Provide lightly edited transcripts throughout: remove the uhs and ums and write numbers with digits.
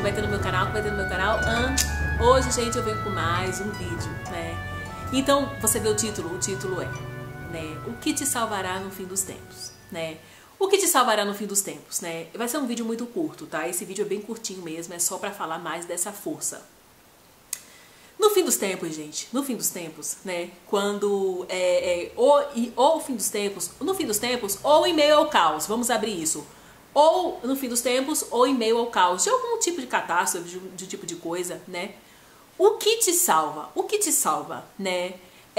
vai ter no meu canal, que vai ter no meu canal. Hoje, gente, eu venho com mais um vídeo, né? Então, você vê o título é, né? O que te salvará no fim dos tempos, né? O que te salvará no fim dos tempos, né? Vai ser um vídeo muito curto, tá? Esse vídeo é bem curtinho mesmo, é só pra falar mais dessa força. No fim dos tempos, gente, no fim dos tempos, né? Quando ou o fim dos tempos, no fim dos tempos, ou em meio ao caos, vamos abrir isso. Ou no fim dos tempos, ou em meio ao caos, de algum tipo de catástrofe, de tipo de coisa, né? O que te salva? O que te salva, né?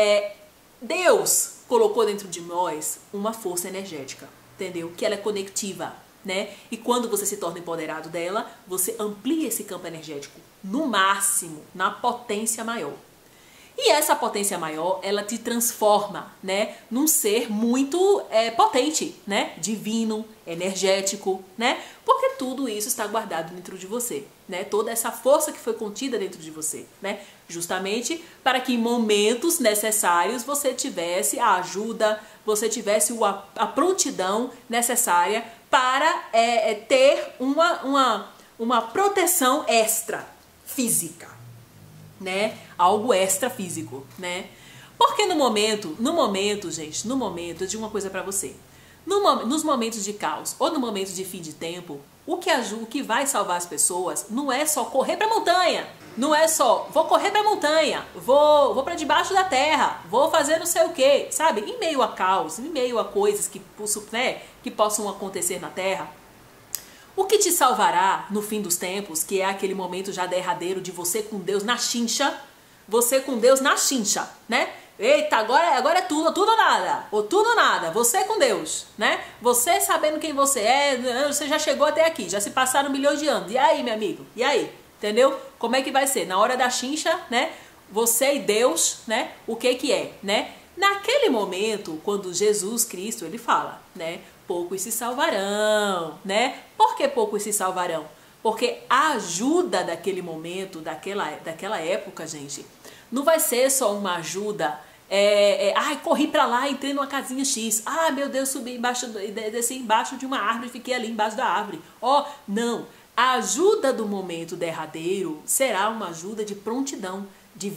Deus colocou dentro de nós uma força energética, entendeu? Que ela é conectiva, né? E quando você se torna empoderado dela, você amplia esse campo energético no máximo, na potência maior. E essa potência maior, ela te transforma, né, num ser muito potente, né, divino, energético, né, porque tudo isso está guardado dentro de você, né, toda essa força que foi contida dentro de você, né, justamente para que em momentos necessários você tivesse a ajuda, você tivesse a prontidão necessária para ter uma proteção extra física, né? Algo extra físico, né? Porque no momento, gente, no momento, eu digo uma coisa pra você. Nos momentos de caos ou no momento de fim de tempo, o que vai salvar as pessoas não é só correr pra montanha. Não é só, vou correr pra montanha, vou pra debaixo da terra, vou fazer não sei o que, sabe? Em meio a caos, em meio a coisas que possam acontecer na terra, o que te salvará no fim dos tempos, que é aquele momento já derradeiro de você com Deus na chincha, você com Deus na chincha, né? Eita, agora é tudo ou nada, ou tudo ou nada, você com Deus, né? Você sabendo quem você é, você já chegou até aqui, já se passaram milhões de anos, e aí, meu amigo? E aí? Entendeu? Como é que vai ser? Na hora da chincha, né? Você e Deus, né? O que é, né? Naquele momento, quando Jesus Cristo, ele fala, né? Poucos se salvarão, né? Por que poucos se salvarão? Porque a ajuda daquele momento, daquela época, gente, não vai ser só uma ajuda, corri pra lá, entrei numa casinha X, meu Deus, subi desci embaixo de uma árvore, fiquei ali embaixo da árvore. Não, a ajuda do momento derradeiro será uma ajuda de prontidão, de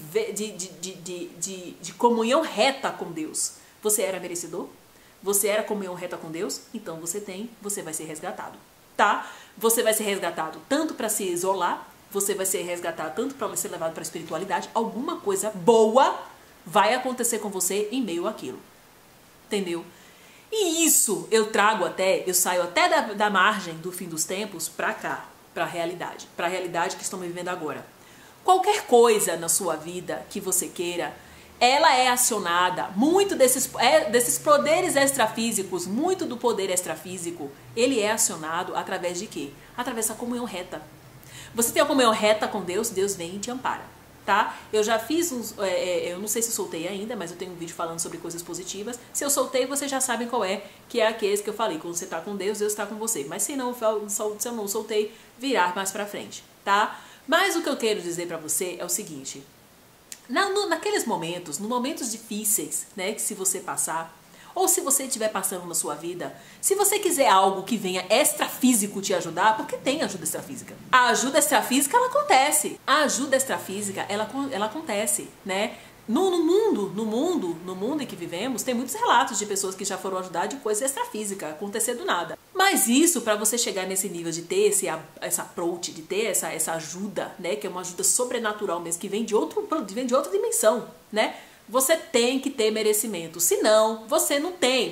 comunhão reta com Deus. Você era merecedor? Você era comunhão reta com Deus? Então você vai ser resgatado, tá? Você vai ser resgatado tanto para se isolar, você vai ser resgatado tanto para ser levado para a espiritualidade. Alguma coisa boa vai acontecer com você em meio àquilo, entendeu? E isso eu saio até da margem do fim dos tempos para cá, para a realidade que estamos vivendo agora. Qualquer coisa na sua vida que você queira, ela é acionada, muito desses poderes extrafísicos, muito do poder extrafísico, ele é acionado através de quê? Através da comunhão reta. Você tem a comunhão reta com Deus, Deus vem e te ampara, tá? Eu já fiz eu não sei se soltei ainda, mas eu tenho um vídeo falando sobre coisas positivas. Se eu soltei, vocês já sabem qual é, que é aqueles que eu falei, quando você tá com Deus, Deus tá com você. Mas se eu não soltei, virar mais pra frente, tá? Mas o que eu quero dizer pra você é o seguinte: naqueles momentos, nos momentos difíceis, né, que se você passar, ou se você estiver passando na sua vida, se você quiser algo que venha extrafísico te ajudar, porque tem ajuda extrafísica. A ajuda extrafísica, ela acontece. A ajuda extrafísica, ela acontece, né? No mundo em que vivemos, tem muitos relatos de pessoas que já foram ajudar de coisa extrafísica, acontecer do nada. Mas isso, para você chegar nesse nível de ter essa approach, de ter essa ajuda, né, que é uma ajuda sobrenatural mesmo, que vem de outra dimensão, né? Você tem que ter merecimento, senão você não tem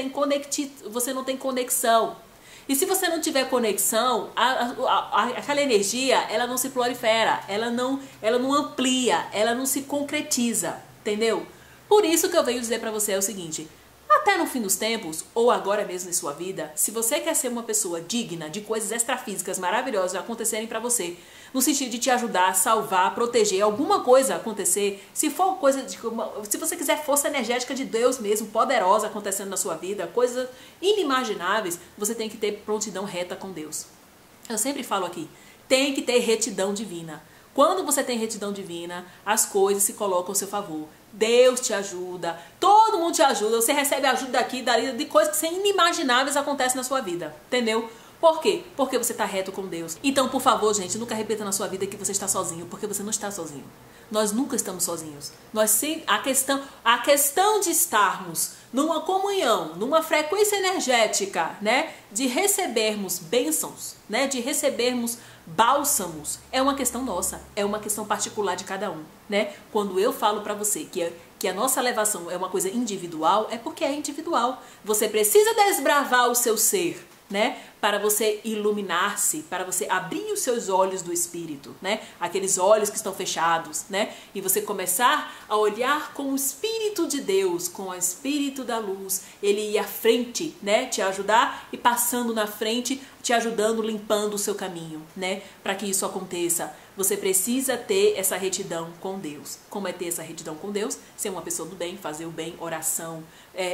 conexão. E se você não tiver conexão, aquela energia, ela não se prolifera, ela não amplia, ela não se concretiza, entendeu? Por isso que eu venho dizer pra você o seguinte: até no fim dos tempos, ou agora mesmo em sua vida, se você quer ser uma pessoa digna de coisas extrafísicas maravilhosas acontecerem pra você, no sentido de te ajudar, salvar, proteger, alguma coisa acontecer, se você quiser força energética de Deus mesmo, poderosa acontecendo na sua vida, coisas inimagináveis, você tem que ter prontidão reta com Deus. Eu sempre falo aqui, tem que ter retidão divina. Quando você tem retidão divina, as coisas se colocam ao seu favor. Deus te ajuda, todo mundo te ajuda, você recebe ajuda daqui, dali, de coisas que são inimagináveis acontecem na sua vida, entendeu? Por quê? Porque você está reto com Deus. Então, por favor, gente, nunca repita na sua vida que você está sozinho, porque você não está sozinho. Nós nunca estamos sozinhos. A questão de estarmos numa comunhão, numa frequência energética, né, de recebermos bênçãos, né, de recebermos bálsamos, é uma questão nossa, é uma questão particular de cada um, né? Quando eu falo para você que a nossa elevação é uma coisa individual, é porque é individual. Você precisa desbravar o seu ser, né? Para você iluminar-se, para você abrir os seus olhos do espírito, né? Aqueles olhos que estão fechados, né? E você começar a olhar com o espírito de Deus, com o espírito da luz, ele ir à frente, né? Te ajudar e passando na frente, te ajudando, limpando o seu caminho, né? Para que isso aconteça, você precisa ter essa retidão com Deus. Como é ter essa retidão com Deus? Ser uma pessoa do bem, fazer o bem, oração,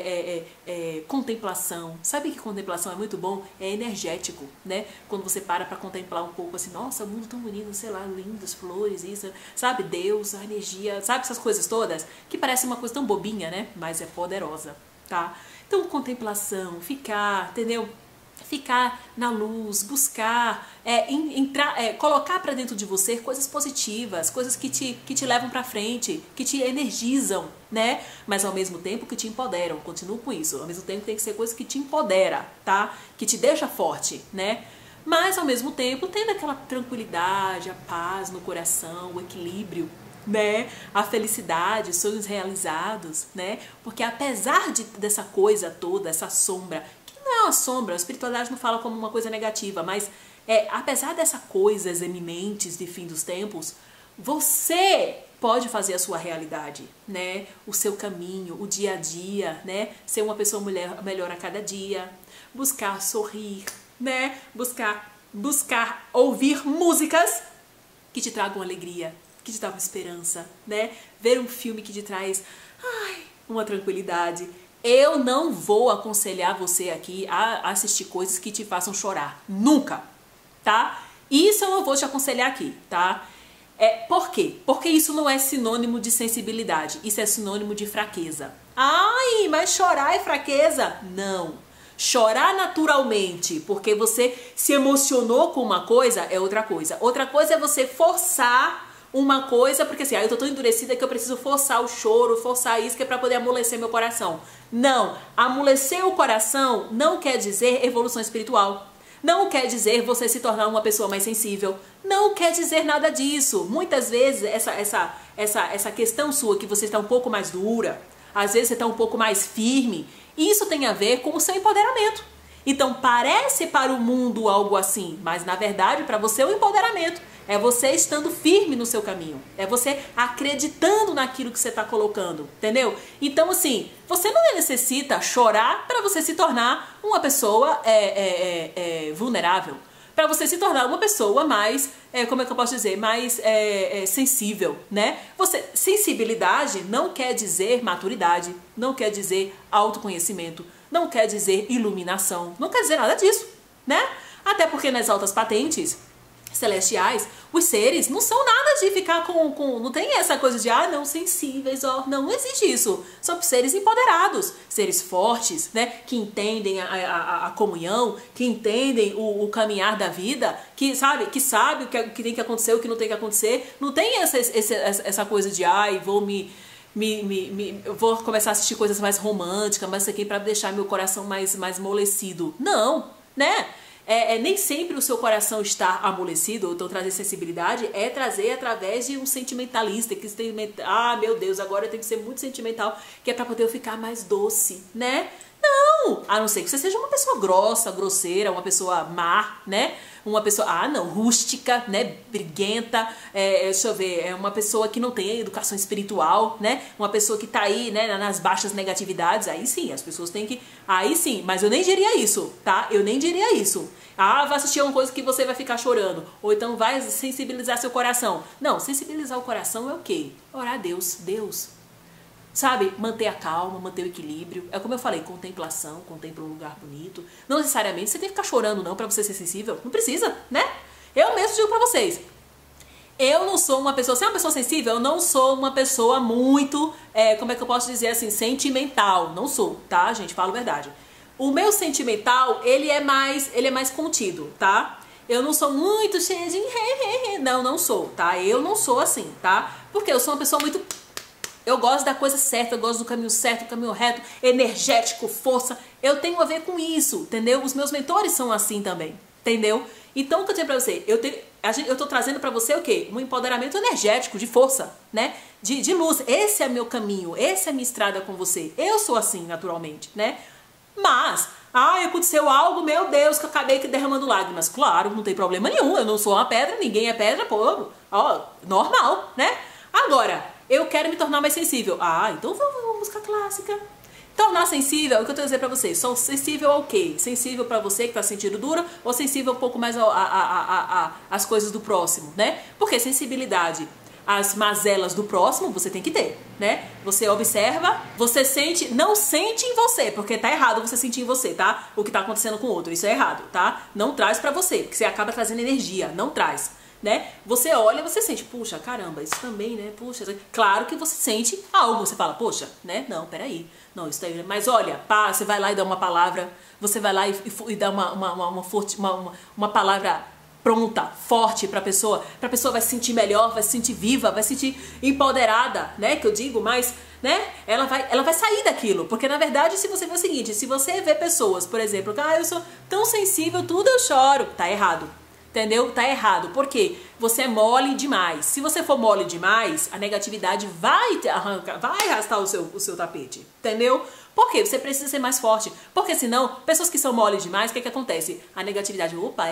contemplação. Sabe que contemplação é muito bom? É energético, né? Quando você para contemplar um pouco assim, nossa, o mundo tão bonito, sei lá, lindas flores, isso, sabe? Deus, a energia, sabe essas coisas todas? Que parece uma coisa tão bobinha, né? Mas é poderosa, tá? Então, contemplação, ficar, entendeu? Ficar na luz, buscar, colocar para dentro de você coisas positivas, coisas que te levam para frente, que te energizam, né? Mas ao mesmo tempo que te empoderam. Continuo com isso. Ao mesmo tempo tem que ser coisas que te empodera, tá? Que te deixa forte, né? Mas ao mesmo tempo tendo aquela tranquilidade, a paz no coração, o equilíbrio, né? A felicidade, sonhos realizados, né? Porque apesar dessa coisa toda, essa sombra, não é uma sombra, a espiritualidade não fala como uma coisa negativa, mas apesar dessas coisas eminentes de fim dos tempos, você pode fazer a sua realidade, né? O seu caminho, o dia a dia, né? Ser uma pessoa melhor a cada dia, buscar sorrir, né? Buscar ouvir músicas que te tragam alegria, que te tragam esperança, né? Ver um filme que te traz uma tranquilidade. Eu não vou aconselhar você aqui a assistir coisas que te façam chorar. Nunca, tá? Isso eu não vou te aconselhar aqui, tá? Por quê? Porque isso não é sinônimo de sensibilidade. Isso é sinônimo de fraqueza. Ai, mas chorar é fraqueza? Não. Chorar naturalmente, porque você se emocionou com uma coisa, é outra coisa. Outra coisa é você forçar uma coisa, porque assim, eu tô tão endurecida que eu preciso forçar o choro, forçar isso, que é pra poder amolecer meu coração. Não, amolecer o coração não quer dizer evolução espiritual. Não quer dizer você se tornar uma pessoa mais sensível. Não quer dizer nada disso. Muitas vezes essa questão sua, que você está um pouco mais dura, às vezes você está um pouco mais firme, isso tem a ver com o seu empoderamento. Então parece para o mundo algo assim, mas na verdade para você é o empoderamento. É você estando firme no seu caminho. É você acreditando naquilo que você está colocando. Entendeu? Então, assim, você não necessita chorar para você se tornar uma pessoa vulnerável. Para você se tornar uma pessoa mais, como é que eu posso dizer, mais sensível, né? Sensibilidade não quer dizer maturidade, não quer dizer autoconhecimento, não quer dizer iluminação, não quer dizer nada disso, né? Até porque nas altas patentes celestiais, os seres não são nada de ficar não tem essa coisa de, não, sensíveis, não existe isso. São seres empoderados, seres fortes, né, que entendem a comunhão, que entendem o caminhar da vida, que sabe o que tem que acontecer, o que não tem que acontecer. Não tem essa coisa de, vou começar a assistir coisas mais românticas, mas isso aqui para deixar meu coração mais amolecido. Não, né? Nem sempre o seu coração está amolecido, ou então trazer sensibilidade, é trazer através de um sentimentalista, que tem, meu Deus, agora eu tenho que ser muito sentimental, que é para poder eu ficar mais doce, né? Não! A não ser que você seja uma pessoa grossa, grosseira, uma pessoa má, né? Uma pessoa, rústica, né? Briguenta, deixa eu ver, uma pessoa que não tem educação espiritual, né? Uma pessoa que tá aí, né, nas baixas negatividades, aí sim, as pessoas têm que... Aí sim, mas eu nem diria isso, tá? Eu nem diria isso. Vai assistir a uma coisa que você vai ficar chorando, ou então vai sensibilizar seu coração. Não, sensibilizar o coração é o quê? Orar a Deus, sabe, manter a calma, manter o equilíbrio. É como eu falei, contemplação, contempla um lugar bonito. Não necessariamente você tem que ficar chorando não pra você ser sensível. Não precisa, né? Eu mesmo digo pra vocês. Eu não sou uma pessoa... Você é uma pessoa sensível? Eu não sou uma pessoa muito... como é que eu posso dizer assim? Sentimental. Não sou, tá, gente? Falo a verdade. O meu sentimental, ele é mais contido, tá? Eu não sou muito cheia de não sou, tá? Eu não sou assim, tá? Porque eu sou uma pessoa muito... Eu gosto da coisa certa, eu gosto do caminho certo, do caminho reto, energético, força. Eu tenho a ver com isso, entendeu? Os meus mentores são assim também, entendeu? Então, o que eu tenho pra você? Eu tô trazendo pra você o quê? Um empoderamento energético, de força, né? De luz. Esse é meu caminho, essa é a minha estrada com você. Eu sou assim, naturalmente, né? Mas, aconteceu algo, meu Deus, que eu acabei derramando lágrimas. Claro, não tem problema nenhum, eu não sou uma pedra, ninguém é pedra, pô, ó, normal, né? Agora, eu quero me tornar mais sensível. Então vamos música clássica. Tornar sensível, o que eu tô dizendo pra você? Sou sensível ao quê? Sensível pra você que tá sentindo dura ou sensível um pouco mais às coisas do próximo, né? Porque sensibilidade às mazelas do próximo você tem que ter, né? Você observa, você sente, não sente em você, porque tá errado você sentir em você, tá? O que tá acontecendo com o outro, isso é errado, tá? Não traz pra você, porque você acaba trazendo energia, não traz. Né? Você olha, você sente, puxa, caramba, isso também, né? Puxa, claro que você sente algo, você fala, poxa, né? Não, peraí, não, isso aí, mas olha, pá, você vai lá e dá uma palavra, você vai lá e dá uma palavra pronta, forte pra pessoa vai se sentir melhor, vai se sentir viva, vai se sentir empoderada, né? Que eu digo, mas, né? Ela vai sair daquilo, porque na verdade, se você vê o seguinte, se você vê pessoas, por exemplo, eu sou tão sensível, tudo eu choro, tá errado. Entendeu? Tá errado. Por quê? Você é mole demais. Se você for mole demais, a negatividade vai arrastar o seu tapete. Entendeu? Por quê? Você precisa ser mais forte. Porque senão, pessoas que são mole demais, o que acontece? A negatividade,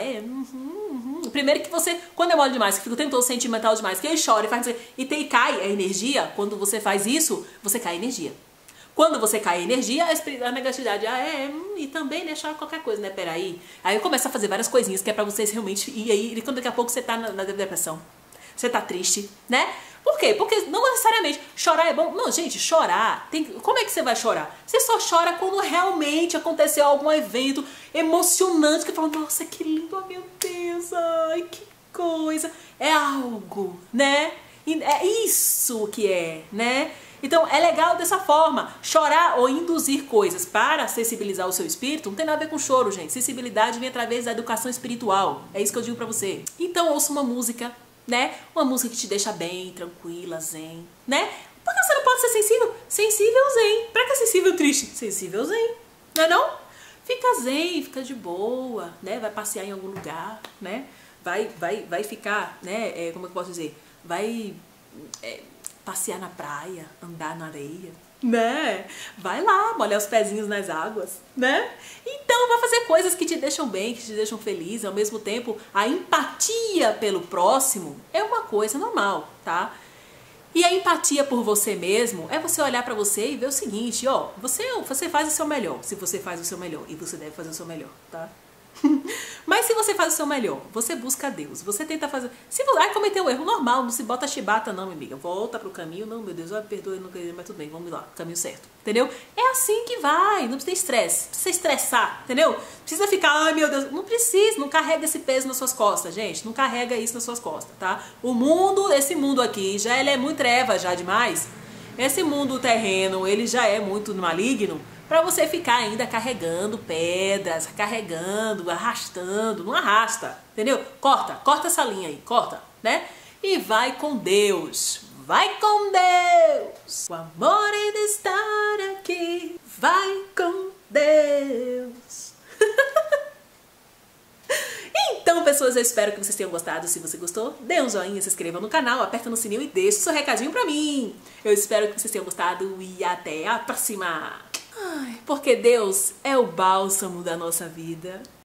Primeiro que você, quando é mole demais, que fica o tempo todo sentimental demais, que ele chora e cai a energia, quando você faz isso, você cai a energia. Quando você cai a energia, a negatividade, e também, né, chora qualquer coisa, né, peraí. Aí começa a fazer várias coisinhas que é pra vocês realmente, e aí, quando daqui a pouco você tá na depressão, você tá triste, né? Por quê? Porque não necessariamente chorar é bom. Não, gente, chorar, como é que você vai chorar? Você só chora quando realmente aconteceu algum evento emocionante, que fala, nossa, que lindo, oh, meu Deus, ai, que coisa. É algo, né? É isso que é, né? Então é legal dessa forma. Chorar ou induzir coisas para sensibilizar o seu espírito não tem nada a ver com choro, gente. Sensibilidade vem através da educação espiritual. É isso que eu digo pra você. Então ouça uma música, né? Uma música que te deixa bem, tranquila, zen, né? Porque você não pode ser sensível? Sensível zen. Pra que sensível triste? Sensível zen. Não é não? Fica zen, fica de boa, né? Vai passear em algum lugar, né? Vai ficar, né? Como é que eu posso dizer? Vai... passear na praia, andar na areia, né? Vai lá, molhar os pezinhos nas águas, né? Então, vai fazer coisas que te deixam bem, que te deixam feliz. Ao mesmo tempo, a empatia pelo próximo é uma coisa normal, tá? E a empatia por você mesmo é você olhar pra você e ver o seguinte, ó, você faz o seu melhor, se você faz o seu melhor, e você deve fazer o seu melhor, tá? Mas se você faz o seu melhor, você busca Deus, você tenta fazer... Se você cometeu um erro normal, não se bota chibata não, minha amiga. Volta pro caminho, não, meu Deus, perdoe, não queria, mas tudo bem, vamos lá, caminho certo. Entendeu? É assim que vai, não precisa ter estresse, não precisa estressar, entendeu? Precisa ficar, ai meu Deus, não precisa, não carrega esse peso nas suas costas, gente, não carrega isso nas suas costas, tá? O mundo, esse mundo aqui, ele é muito treva já demais. Esse mundo terreno, ele já é muito maligno, pra você ficar ainda carregando pedras, carregando, arrastando, não arrasta, entendeu? Corta essa linha aí, corta, né? E vai com Deus, vai com Deus. O amor ainda está aqui, vai com Deus. Então, pessoas, eu espero que vocês tenham gostado. Se você gostou, dê um joinha, se inscreva no canal, aperta no sininho e deixe seu recadinho pra mim. Eu espero que vocês tenham gostado e até a próxima. Porque Deus é o bálsamo da nossa vida.